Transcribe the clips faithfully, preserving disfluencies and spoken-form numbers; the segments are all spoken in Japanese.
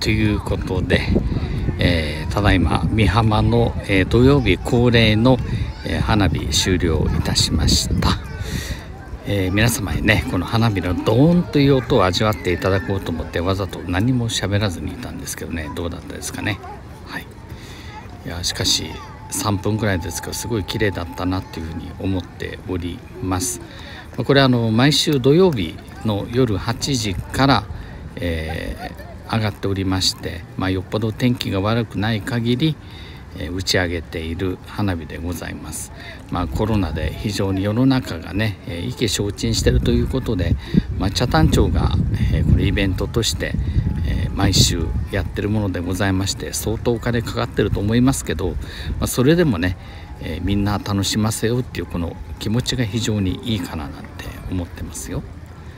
ということで、えー、ただいま美浜の、えー、土曜日恒例の、えー、花火終了いたしました。えー、皆様にねこの花火のドーンという音を味わっていただこうと思ってわざと何も喋らずにいたんですけどね、どうだったですかね。はい、いやしかしさんぷんぐらいですけどすごい綺麗だったなっていうふうに思っております。これあの毎週土曜日の夜はちじから、えー、上がっておりまして、まあ、よっぽど天気が悪くない限り、えー、打ち上げている花火でございます。まあ、コロナで非常に世の中がね、えー、意気消沈しているということで、まあ、北谷町が、えー、これイベントとして、えー、毎週やってるものでございまして、相当お金かかってると思いますけど、まあ、それでもね、えー、みんな楽しませようっていうこの気持ちが非常にいいかななんて思ってますよ。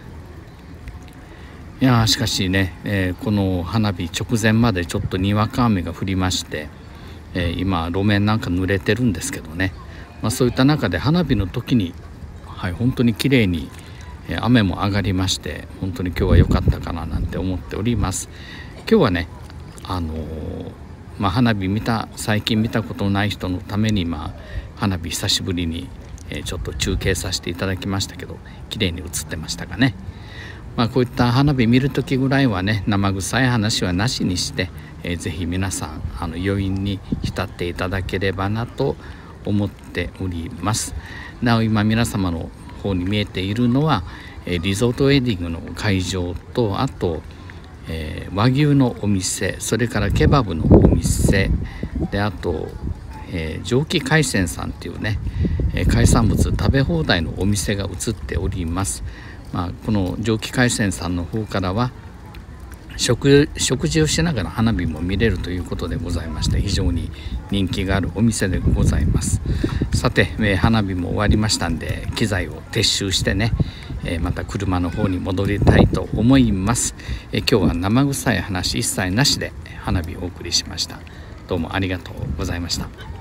いやしかしね、えー、この花火直前までちょっとにわか雨が降りまして、えー、今路面なんか濡れてるんですけどね、まあ、そういった中で花火の時に、はい、本当に綺麗に、えー、雨も上がりまして、本当に今日は良かったかななんて思っております。今日はねあのーまあ、花火見た最近見たことのない人のために、まあ、花火久しぶりに、えー、ちょっと中継させていただきましたけど、綺麗に映ってましたかね。まあ、こういった花火見るときぐらいはね生臭い話はなしにして、えー、ぜひ皆さんあの余韻に浸っていただければなと思っております。なお今皆様の方に見えているのは、えー、リゾートウェディングの会場と、あと、えー、和牛のお店、それからケバブのお店で、あと、えー、蒸気海鮮さんっていうね、えー、海産物食べ放題のお店が映っております。まあ、この蒸気海鮮さんの方からは 食, 食事をしながら花火も見れるということでございまして、非常に人気があるお店でございます。さて、えー、花火も終わりましたんで機材を撤収してね、えー、また車の方に戻りたいと思います。えー、今日は生臭い話一切なしで花火をお送りしました。どうもありがとうございました。